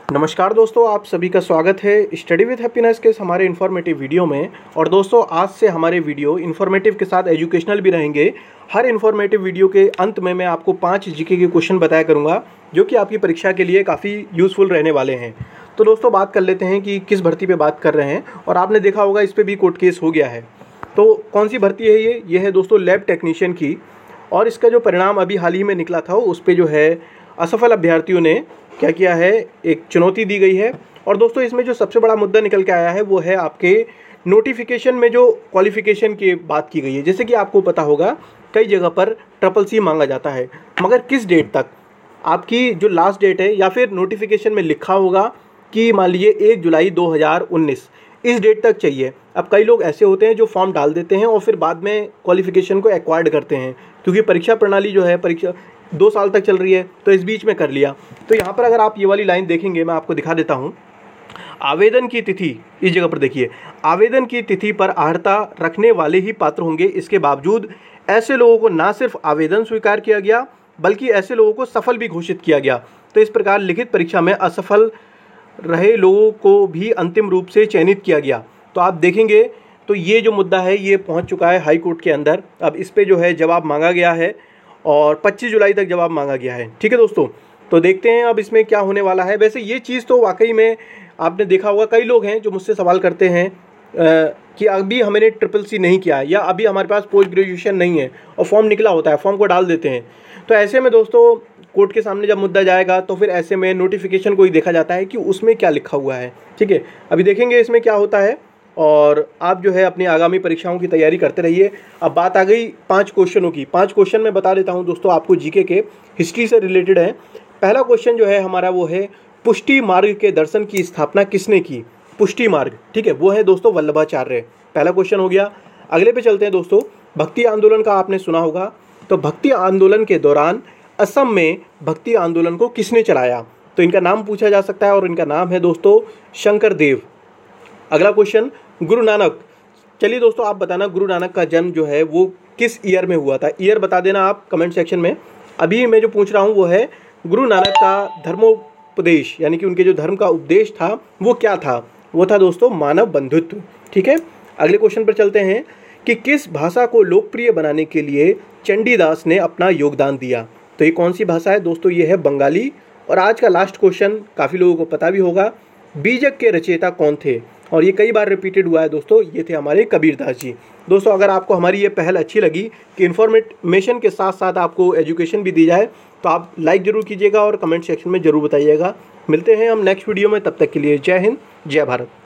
नमस्कार दोस्तों, आप सभी का स्वागत है स्टडी विद हैप्पीनेस के हमारे इन्फॉर्मेटिव वीडियो में। और दोस्तों, आज से हमारे वीडियो इन्फॉर्मेटिव के साथ एजुकेशनल भी रहेंगे। हर इन्फॉर्मेटिव वीडियो के अंत में मैं आपको 5 जीके के क्वेश्चन बताया करूंगा जो कि आपकी परीक्षा के लिए काफ़ी यूज़फुल रहने वाले हैं। तो दोस्तों, बात कर लेते हैं कि किस भर्ती पर बात कर रहे हैं। और आपने देखा होगा इस पर भी कोर्ट केस हो गया है। तो कौन सी भर्ती है ये है दोस्तों लैब टेक्नीशियन की। और इसका जो परिणाम अभी हाल ही में निकला था उस पर जो है असफल अभ्यर्थियों ने क्या किया है, एक चुनौती दी गई है। और दोस्तों, इसमें जो सबसे बड़ा मुद्दा निकल के आया है वो है आपके नोटिफिकेशन में जो क्वालिफिकेशन की बात की गई है। जैसे कि आपको पता होगा कई जगह पर CCC मांगा जाता है, मगर किस डेट तक आपकी जो लास्ट डेट है, या फिर नोटिफिकेशन में लिखा होगा कि मान लीजिए 1 जुलाई 2019 इस डेट तक चाहिए। अब कई लोग ऐसे होते हैं जो फॉर्म डाल देते हैं और फिर बाद में क्वालिफिकेशन को एक्वायर्ड करते हैं, क्योंकि परीक्षा प्रणाली जो है परीक्षा 2 साल तक चल रही है, तो इस बीच में कर लिया। तो यहाँ पर अगर आप ये वाली लाइन देखेंगे, मैं आपको दिखा देता हूँ। आवेदन की तिथि, इस जगह पर देखिए, आवेदन की तिथि पर अर्हता रखने वाले ही पात्र होंगे। इसके बावजूद ऐसे लोगों को ना सिर्फ आवेदन स्वीकार किया गया बल्कि ऐसे लोगों को सफल भी घोषित किया गया। तो इस प्रकार लिखित परीक्षा में असफल रहे लोगों को भी अंतिम रूप से चयनित किया गया। तो आप देखेंगे तो ये जो मुद्दा है ये पहुँच चुका है हाई कोर्ट के अंदर। अब इस पर जो है जवाब मांगा गया है और 25 जुलाई तक जवाब मांगा गया है। ठीक है दोस्तों, तो देखते हैं अब इसमें क्या होने वाला है। वैसे ये चीज़ तो वाकई में आपने देखा होगा, कई लोग हैं जो मुझसे सवाल करते हैं कि अभी हमने CCC नहीं किया या अभी हमारे पास पोस्ट ग्रेजुएशन नहीं है, और फॉर्म निकला होता है, फॉर्म को डाल देते हैं। तो ऐसे में दोस्तों, कोर्ट के सामने जब मुद्दा जाएगा तो फिर ऐसे में नोटिफिकेशन को ही देखा जाता है कि उसमें क्या लिखा हुआ है। ठीक है, अभी देखेंगे इसमें क्या होता है। और आप जो है अपनी आगामी परीक्षाओं की तैयारी करते रहिए। अब बात आ गई 5 क्वेश्चनों की। 5 क्वेश्चन मैं बता देता हूं दोस्तों आपको, जीके के हिस्ट्री से रिलेटेड है। पहला क्वेश्चन जो है हमारा वो है, पुष्टि मार्ग के दर्शन की स्थापना किसने की? पुष्टि मार्ग, ठीक है, वो है दोस्तों वल्लभाचार्य। पहला क्वेश्चन हो गया। अगले पे चलते हैं दोस्तों। भक्ति आंदोलन का आपने सुना होगा, तो भक्ति आंदोलन के दौरान असम में भक्ति आंदोलन को किसने चलाया? तो इनका नाम पूछा जा सकता है और इनका नाम है दोस्तों शंकर देव। अगला क्वेश्चन, गुरु नानक। चलिए दोस्तों, आप बताना गुरु नानक का जन्म जो है वो किस ईयर में हुआ था? ईयर बता देना आप कमेंट सेक्शन में। अभी मैं जो पूछ रहा हूँ वो है गुरु नानक का धर्मोपदेश, यानी कि उनके जो धर्म का उपदेश था वो क्या था? वो था दोस्तों मानव बंधुत्व। ठीक है, अगले क्वेश्चन पर चलते हैं कि किस भाषा को लोकप्रिय बनाने के लिए चंडीदास ने अपना योगदान दिया? तो ये कौन सी भाषा है दोस्तों? ये है बंगाली। और आज का लास्ट क्वेश्चन काफ़ी लोगों को पता भी होगा, बीजक के रचयिता कौन थे? और ये कई बार रिपीटेड हुआ है दोस्तों, ये थे हमारे कबीरदास जी। दोस्तों, अगर आपको हमारी ये पहल अच्छी लगी कि इन्फॉर्मेशन के साथ साथ आपको एजुकेशन भी दी जाए, तो आप लाइक ज़रूर कीजिएगा और कमेंट सेक्शन में ज़रूर बताइएगा। मिलते हैं हम नेक्स्ट वीडियो में, तब तक के लिए जय हिंद, जय भारत।